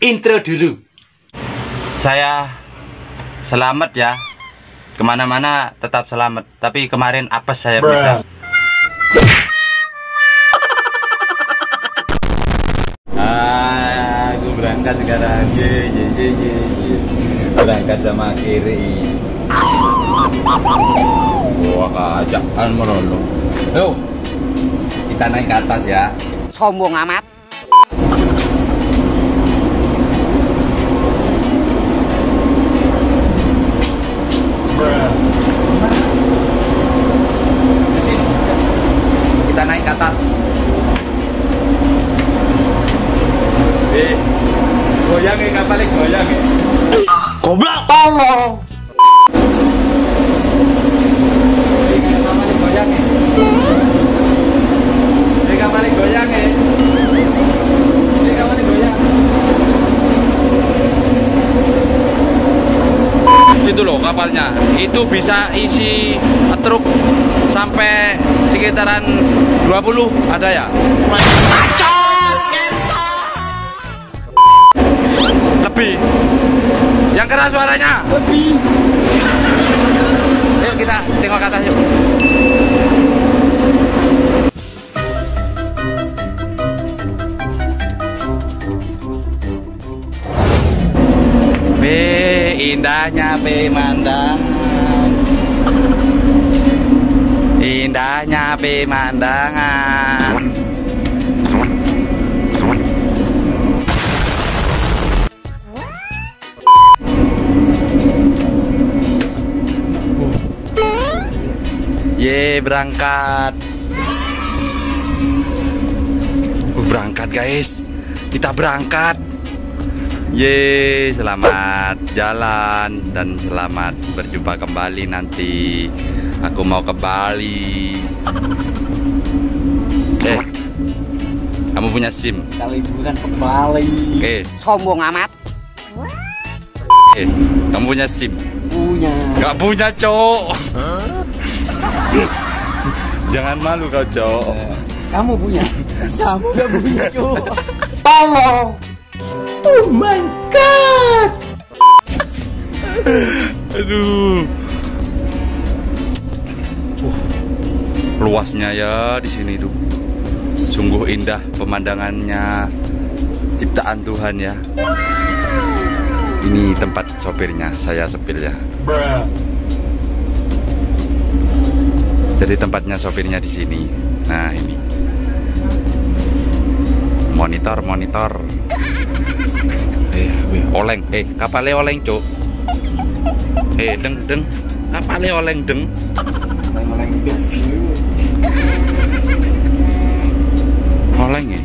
intro dulu. Saya selamat ya, kemana-mana tetap selamat. Tapi kemarin apes saya bisa. Aku berangkat sekarang. Berangkat sama kiri. Wah, kacakan melulu. Yuk, kita naik ke atas ya. Sombong amat. Kita naik ke atas. Goyang ya kapalnya, goyang ya. Goblok, tolong. Kapalnya goyang ya. Kapalnya goyang ya. Kapalnya goyang. Itu loh kapalnya. Itu bisa isi truk sampai sekitaran 20 ada ya? Lebih. Yang keras suaranya. Lebih. Ayo kita tengok ke atas yuk. Indahnya pemandangan. Indahnya pemandangan. Ye, berangkat. Berangkat guys. Kita berangkat. Ye, selamat jalan dan selamat berjumpa kembali nanti. Aku mau ke Bali. Kamu punya SIM? Kita liburan ke Bali. Oke. Sombong amat. Kamu punya SIM? Punya. Gak punya, Cok. Jangan malu kau, Cok. Kamu punya? Sama gak punya, Cok. Tolong. Oh my god. Aduh. Luasnya ya di sini tuh. Sungguh indah pemandangannya, ciptaan Tuhan ya. Ini tempat sopirnya, saya sepil ya. Jadi tempatnya sopirnya di sini. Nah, ini. Monitor. Oleng. Kapalnya oleng, Cuk. Deng. Kapalnya oleng, deng. Oleng gas. Oleng ya.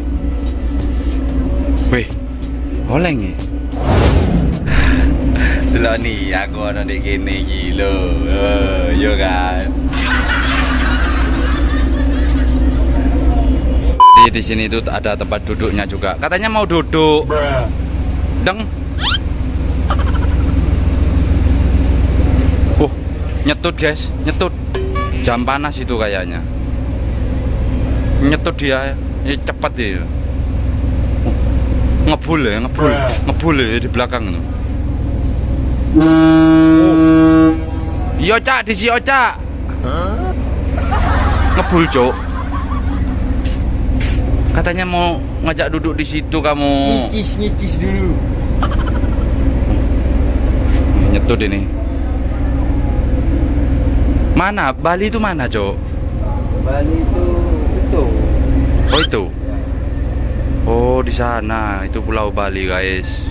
Oleng ya. Delok nih, aku ana ndek kene iki lho. Yo kan. Di sini tuh ada tempat duduknya juga. Katanya mau duduk. Deng. Nyetut guys, nyetut. Jam panas itu kayaknya. Nyetut dia, cepat dia. Ngebul ya di belakang itu. Iya, Cak, di sini, Cak. Ngebul, Cok. Katanya mau ngajak duduk di situ kamu. Ngicis dulu. Nyetut ini. Mana? Bali itu mana, Cok? Bali itu. Oh, itu. Oh, di sana. Itu Pulau Bali, guys.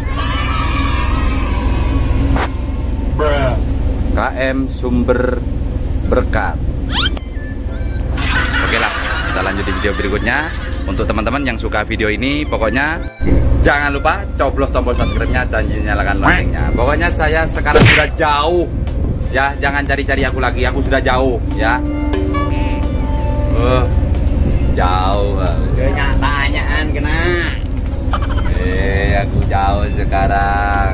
KM Sumber Berkat. Oke lah, kita lanjut di video berikutnya. Untuk teman-teman yang suka video ini, pokoknya jangan lupa coblos tombol subscribe-nya dan nyalakan loncengnya. Pokoknya saya sekarang sudah jauh. Ya, jangan cari-cari aku lagi. Aku sudah jauh, ya. Jauh. Kenyataannya kena. Aku jauh sekarang.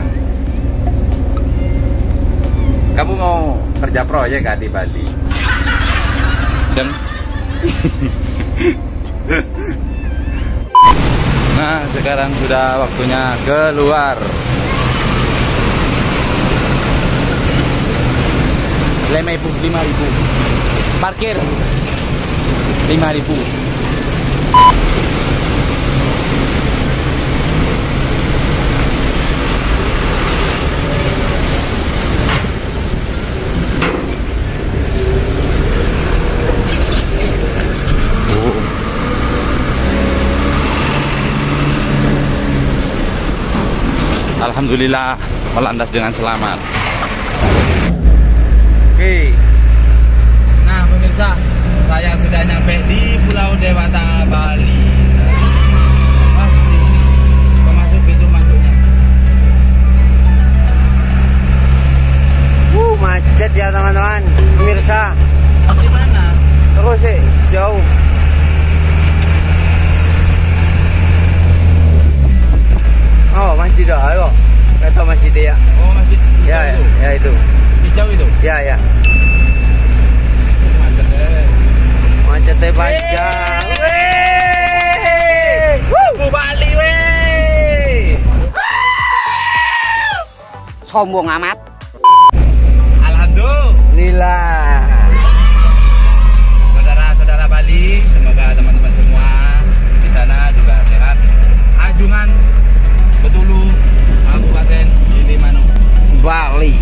Kamu mau kerja proyek gak di Bali? Dan Nah, sekarang sudah waktunya keluar. 5.000 parkir 5.000. Alhamdulillah melandas dengan selamat. Oke. Nah pemirsa, saya sudah nyampe di Pulau Dewata, Bali. Pasti masuk pintu masuknya. Macet ya teman-teman, pemirsa. Di mana? Terus sih jauh. Oh masjid dah, ayo. Kata masjid ya. Oh masjid. Ya, itu. ya itu. Hijau itu. Ya ya. Macetnya panjang. Wuh, Bali weh. Sombong amat. Alhamdulillah. Saudara-saudara Bali, semoga teman-teman semua di sana juga sehat. Ajungan Betulu, Kabupaten Gilimanuk, Bali.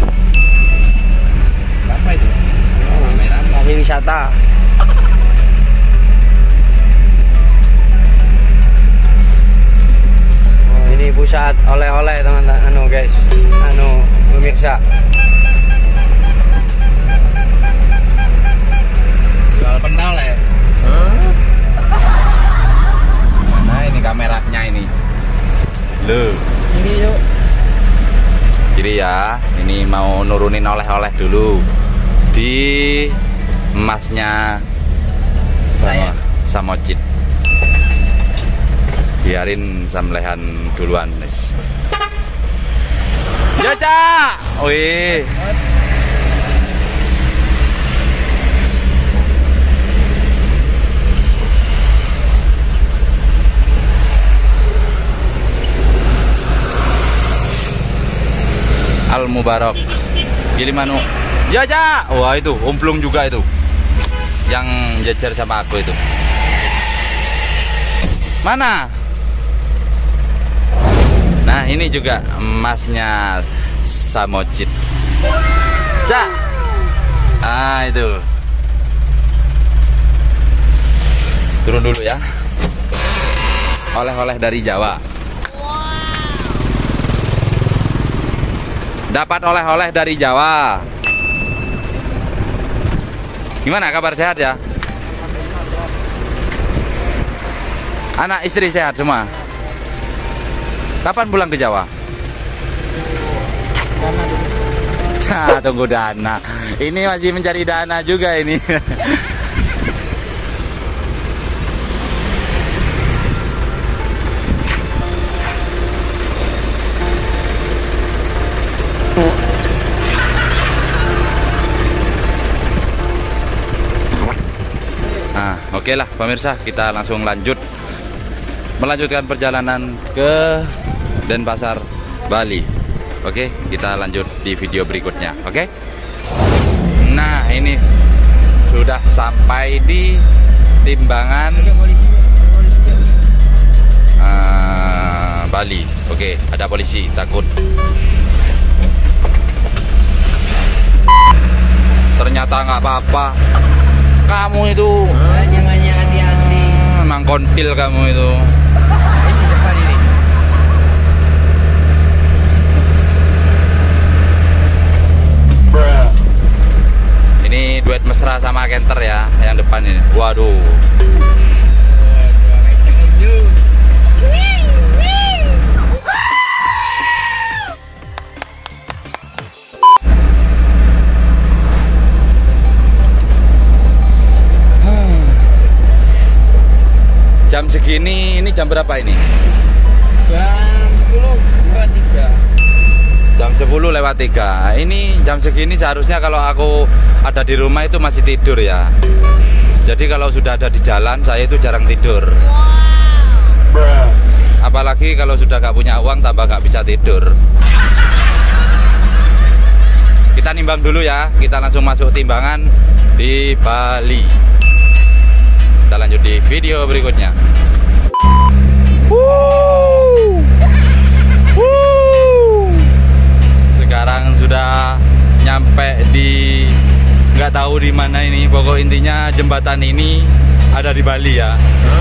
apa itu? Kamera. Lagi wisata. Oh, ini pusat oleh-oleh teman-teman, guys, pemirsa. Jual pendal ya. Mana ini kameranya ini? Loh. Ini yuk. Jadi ya, ini mau nurunin oleh-oleh dulu di emasnya Saya. Samocit. Biarin samlehan duluan, guys. Jaja, wih. Al Mubarak Gilimanuk. Jaja. Wah itu umplung juga itu. Yang jajar sama aku itu. Mana? Nah, ini juga emasnya Samocit. Cak. Ah, itu. Turun dulu ya. Oleh-oleh dari Jawa. Dapat oleh-oleh dari Jawa. Gimana kabar, sehat ya? Anak istri sehat semua? Kapan pulang ke Jawa? Nah, tunggu dana. Ini masih mencari dana juga ini. Nah, oke lah pemirsa, kita langsung melanjutkan perjalanan ke Denpasar, Bali. Oke, kita lanjut di video berikutnya. Oke. Nah, ini sudah sampai di Timbangan Bali. Oke, ada polisi, takut. Ternyata nggak apa-apa. Kamu itu Jangannya hati-hati. emang kontil kamu itu. Ini depan ini. Ini duet mesra sama Kenter ya, yang depan ini. Waduh. Jam segini, ini jam berapa ini? Jam 10:03. Jam 10:03. Ini jam segini seharusnya kalau aku ada di rumah itu masih tidur ya. Jadi kalau sudah ada di jalan, saya itu jarang tidur. apalagi kalau sudah gak punya uang tambah gak bisa tidur. Kita nimbang dulu ya, kita langsung masuk timbangan di Bali. Kita lanjut di video berikutnya. Sekarang sudah nyampe di, nggak tahu di mana ini, pokok intinya jembatan ini ada di Bali ya.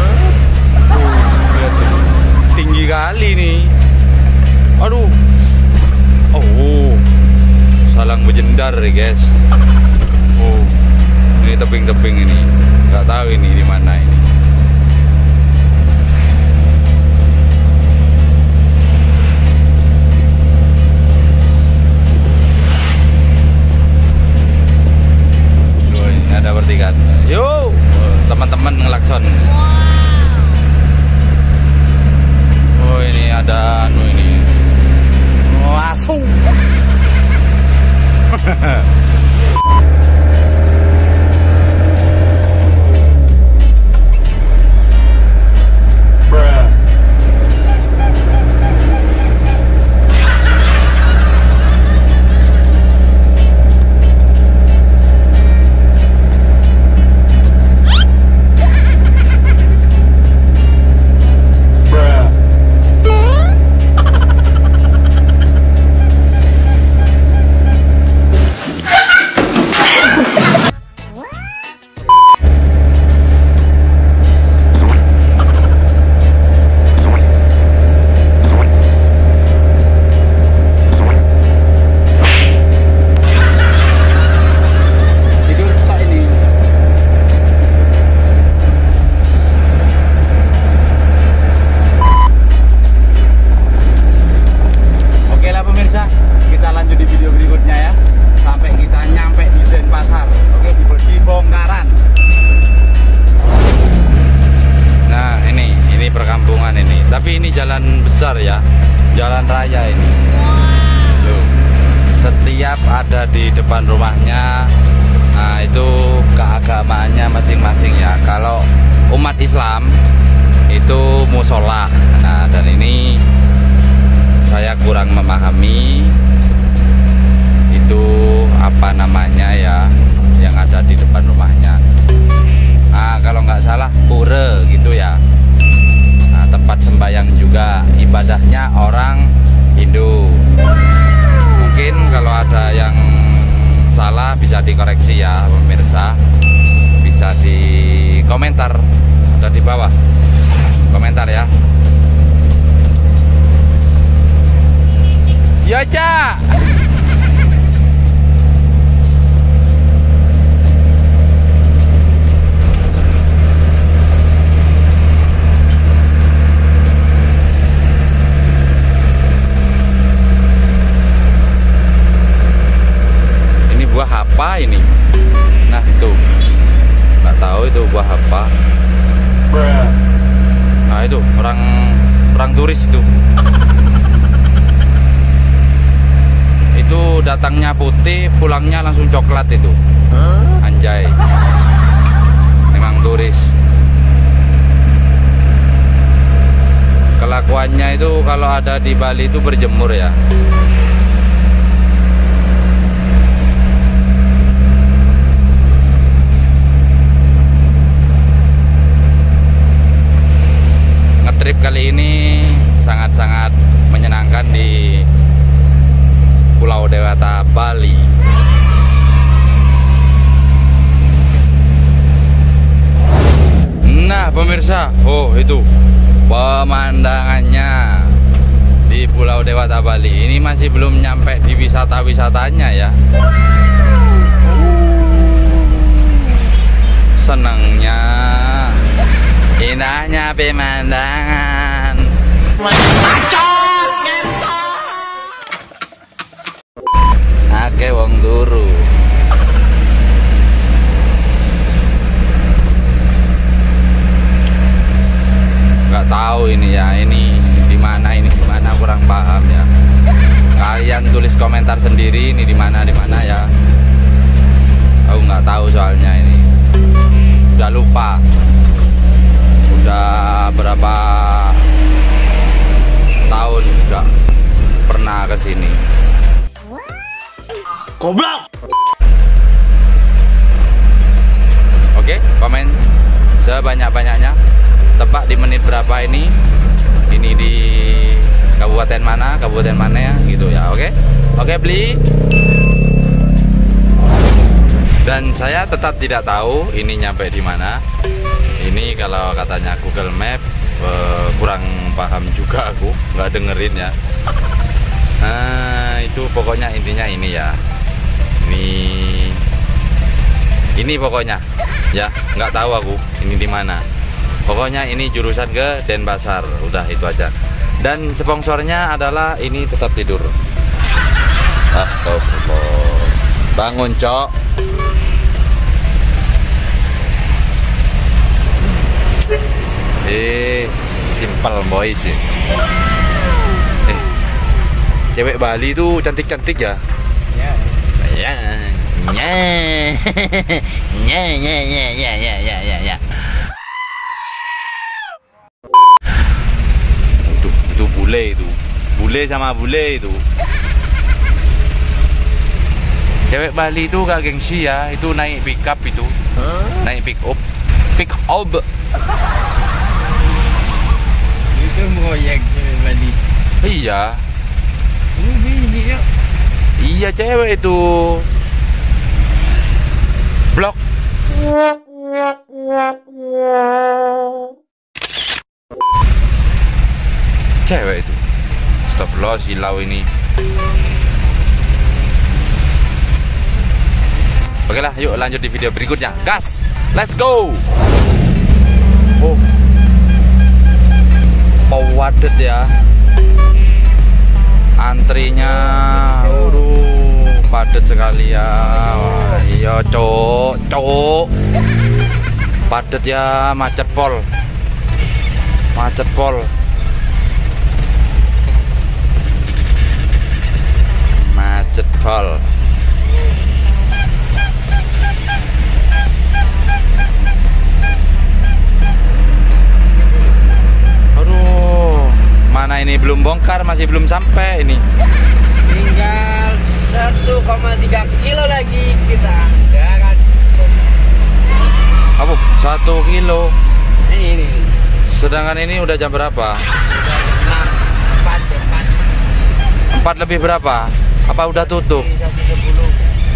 Tinggi kali nih. Aduh. Oh. Salang berjendar ya guys. Oh. Ini tebing-tebing ini. Nggak tahu ini di mana ini. Oh, ini ada pertigaan. Yo, teman-teman ngelakson. Oh, ini ada anu ini. Oh, asu. Ya, jalan raya ini. Loh, setiap ada di depan rumahnya, nah itu keagamaannya masing-masing ya. Kalau umat Islam itu musola. Nah, dan ini saya kurang memahami itu apa namanya ya, yang ada di depan rumahnya. Nah, kalau nggak salah pura gitu ya. Tempat sembahyang juga, ibadahnya orang Hindu. Mungkin kalau ada yang salah bisa dikoreksi ya pemirsa, bisa di komentar, ada di bawah komentar ya. Ya Cak. Buah apa ini? Nah itu, nggak tahu itu buah apa. Nah itu orang turis itu. Itu datangnya putih, pulangnya langsung coklat itu. Anjay, memang turis. Kelakuannya itu kalau ada di Bali itu berjemur ya. Trip kali ini sangat-sangat menyenangkan di Pulau Dewata, Bali. Nah pemirsa, oh itu pemandangannya di Pulau Dewata, Bali. Ini masih belum nyampe di wisata-wisatanya ya. Senangnya, indahnya pemandangan. Ake wong turu. Nggak tahu ini ya, ini di mana kurang paham ya. Kalian tulis komentar sendiri ini di mana ya. Aku nggak tahu soalnya ini. Udah lupa. Udah berapa sini. Goblok. Oke, komen sebanyak-banyaknya. Tebak di menit berapa ini? Ini di kabupaten mana ya, gitu ya. Oke, beli. Dan saya tetap tidak tahu ini nyampe di mana. Ini kalau katanya Google Map, kurang paham juga aku, nggak dengerin ya. Nah, itu pokoknya intinya ini ya. Ini pokoknya ya, nggak tahu aku ini di mana. Pokoknya ini jurusan ke Denpasar, udah itu aja. Dan sponsornya adalah ini tetap tidur. Astagfirullah. Bangun, Cok. Simple boys sih. Cewek Bali tuh cantik-cantik ya. Ya. Ya. Itu bule sama bule itu. Cewek Bali itu gak gengsi ya, itu naik pick up itu. Naik pick up. Itu moyang cewek Bali. Iya. Ini ya. Iya, cewek itu. Blok. Cewek itu. Astagfirullah, silau ini. Oke lah, yuk lanjut di video berikutnya. Gas, let's go. Oh, padat ya. Antrinya, padat sekali ya. Wah, iya, cok. Padat ya, macet pol. Aduh, mana ini belum bongkar, masih belum sampai ini. Tinggal 1,3 kilo lagi kita akan. Apa? 1 kilo. Ini. Sedangkan ini udah jam berapa? 4 lebih berapa? Apa udah tutup? 1.10.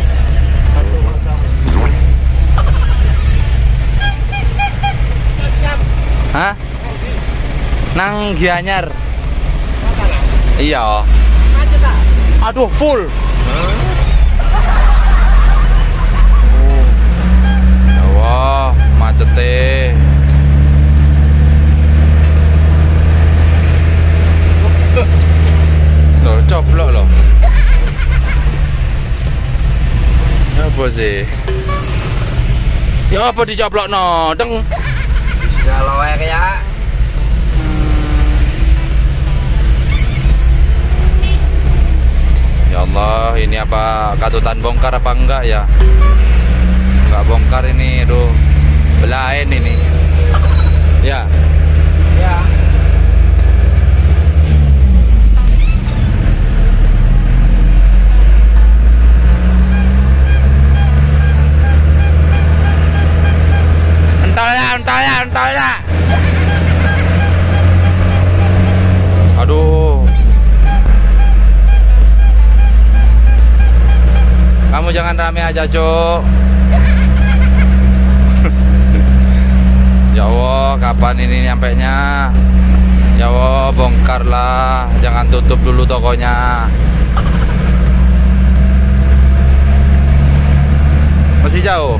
Hah? Nang Gianyar. Iya. Aduh, full. Wah, macet teh. Loh, coplok loh. Apa sih? Ya apa dicoplok no, deng. Kalau ya. Ya Allah, ini apa katutan bongkar apa enggak ya? Enggak bongkar ini, aduh. Belain ini. Ya. Entolnya. Aduh. Kamu jangan rame aja, Cok. Ya Allah, kapan ini nyampenya? Ya Allah, bongkar lah. Jangan tutup dulu tokonya. Masih jauh.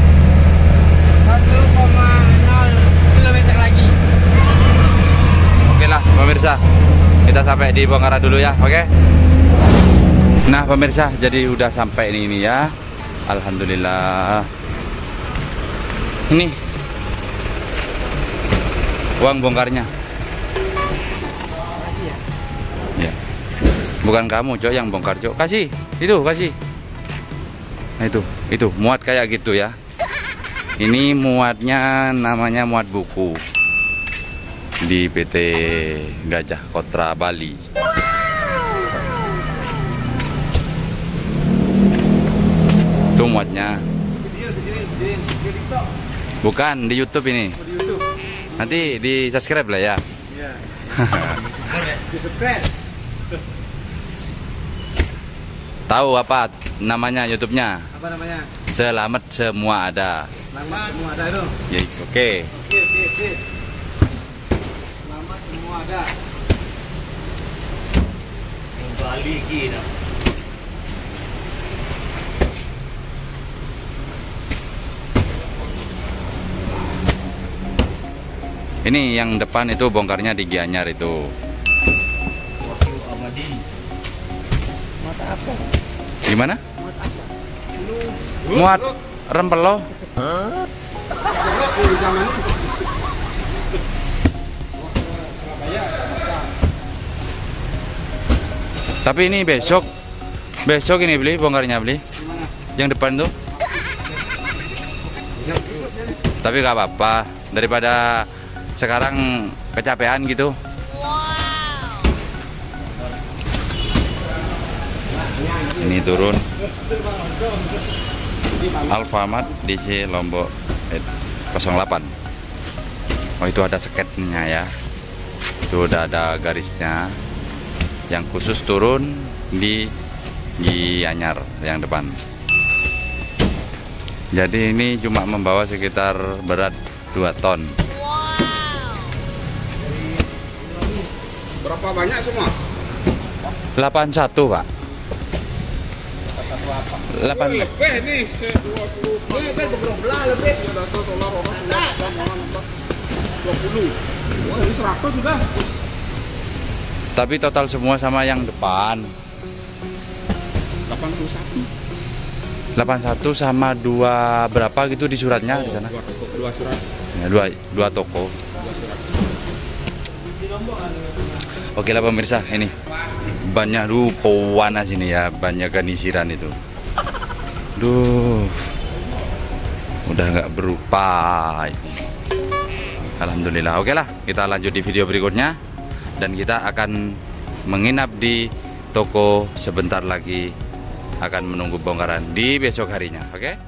1,0 km lagi. Oke lah pemirsa, kita sampai di Bongkaran dulu ya, oke? Nah pemirsa, jadi udah sampai ini ya. Alhamdulillah. Ini uang bongkarnya. Ya. Bukan kamu, Cok, yang bongkar, Cok. Kasih, itu kasih. Nah itu muat kayak gitu ya. Ini muatnya namanya muat buku di PT Gajah Kotra Bali. Itu muatnya. Bukan di YouTube ini. Nanti di subscribe lah ya. Tahu apa namanya YouTube-nya? Apa namanya? Selamat semua ada. Selamat semua ada itu. Ya, oke. Selamat semua ada. Bali gini. Ini yang depan itu bongkarnya di Gianyar itu. Mata apa? Gimana? Muat rempelo. Tapi ini besok ini beli bongkarnya beli. Yang depan tuh. Tapi gak apa-apa daripada sekarang kecapean gitu. Ini turun Alfamart DC Lombok 08. Oh, itu ada sketnya ya. Itu udah ada garisnya. Yang khusus turun di Gianyar yang depan. Jadi ini cuma membawa sekitar berat 2 ton. Berapa banyak semua? 81, Pak. 8 Lebih nih, 20. Ini kan belum lebih. 20. Wah, ini 100 sudah. Tapi total semua sama yang depan. 81 sama 2 berapa gitu di suratnya di sana? 2 surat. Ya, dua toko. Oke lah pemirsa, ini banyak panas ini ya, banyak ganisiran itu. Duh, udah nggak berupa ini. Alhamdulillah. Oke lah, kita lanjut di video berikutnya dan kita akan menginap di toko sebentar lagi, akan menunggu bongkaran di besok harinya. Oke?